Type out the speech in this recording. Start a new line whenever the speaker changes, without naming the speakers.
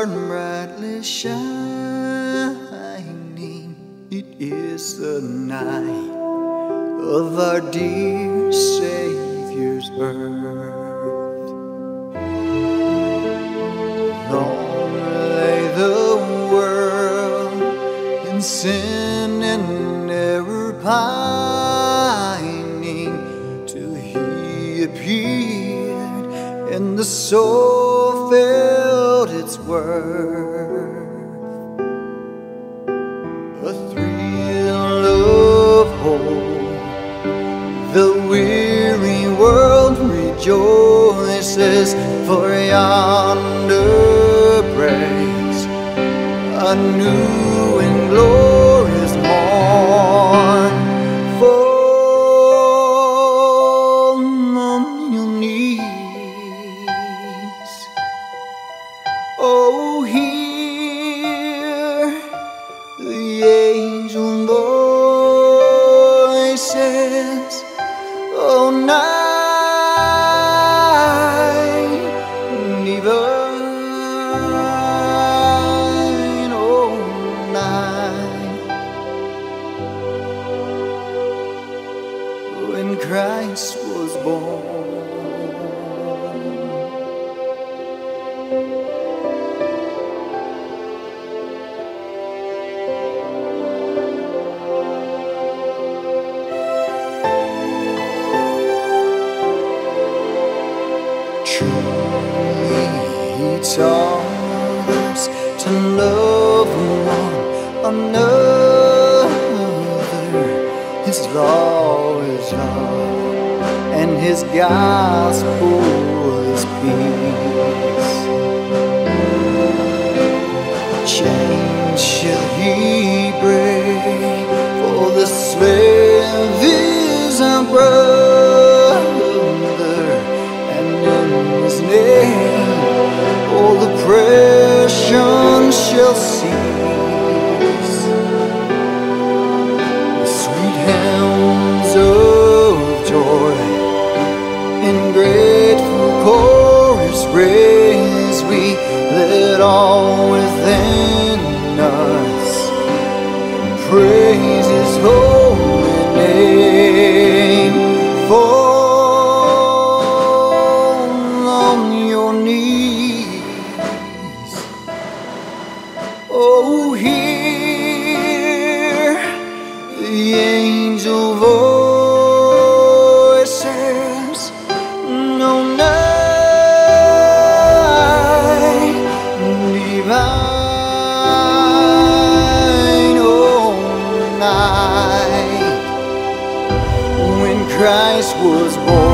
are brightly shining. It is the night of our dear Savior's birth. Long lay the world in sin and error pining, till He appeared and the soul felt its worth. A thrill of hope, the weary world rejoices, for yonder breaks a new and glorious morn. Fall on your knees, oh, hear the angel voices, oh, night divine, oh, night, when Christ was born. He taught us to love one another. His law is love, and His gospel is peace. Chains shall He break, for the slave is our brother, and in His name all oppression shall cease. The sweet hymns of joy in grateful chorus raise we, let all within us praise His holy name. Fall on your knees, oh, hear the angel voices, no night divine, oh, night, when Christ was born.